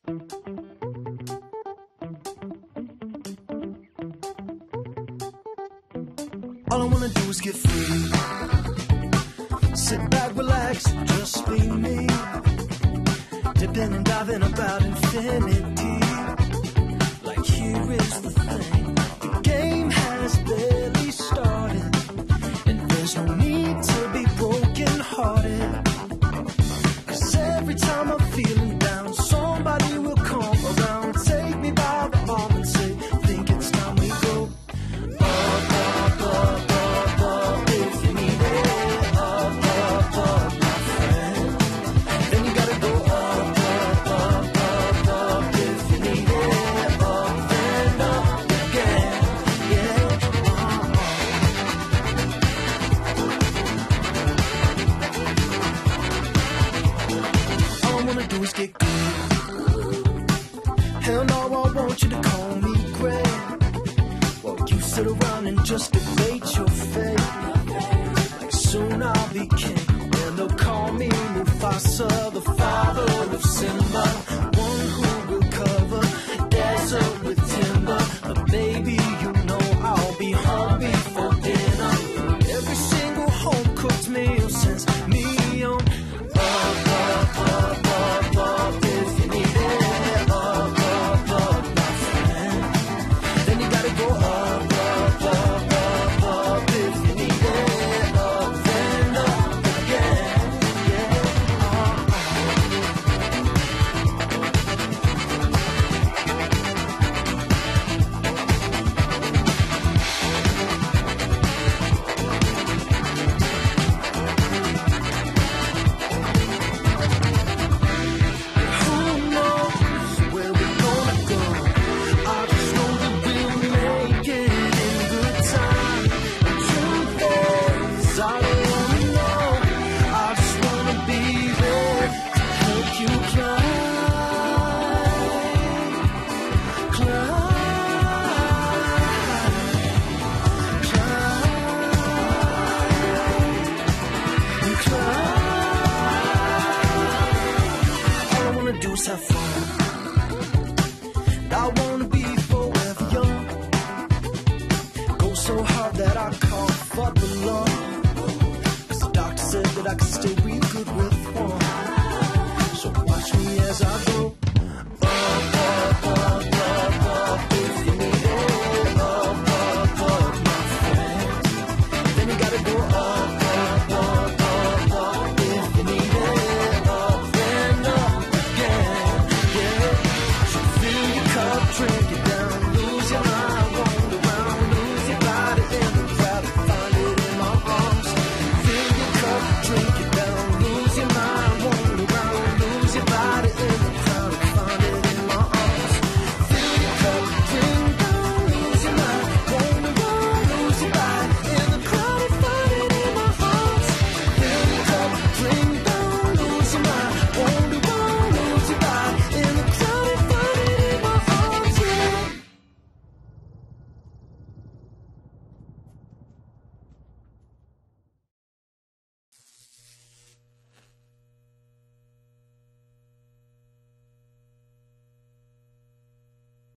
All I wanna do is get free. Sit back, relax, just be me. Dipping and diving about infinity. Like here is the thing, the game has barely started, and there's no need to be broken hearted. Cause every time I'm feeling down, somebody will come around, take me by the arm and say, think it's time we go. Up, up, up, up, up, if you need it. Up, up, up, my friend. Then you gotta go up, up, up, up, up, if you need it. Up and up again, yeah. All I wanna do is get good. Hell no, I want you to call me Greg. Well, you sit around and just debate your fate. Like soon I'll be king, and they'll call me Mufasa, the father of Simba, one who will cover desert with timber. But baby, you know I'll be home before dinner. Every single home-cooked meal sends me on. Up, up, up, up, up, if you need it. Up, up, up, my friend. Then you gotta go up, up, up, up, up, if you need it. Up and up again, yeah. Who knows where we're gonna go? I just know that we'll make it in good time. The truth is, I don't wanna know. I just wanna be there to help you climb, climb. All I wanna do is have fun. I wanna be forever young. Go so hard that I can't fuck the law. Cause the doctor said that I could still be good with one. So watch me as I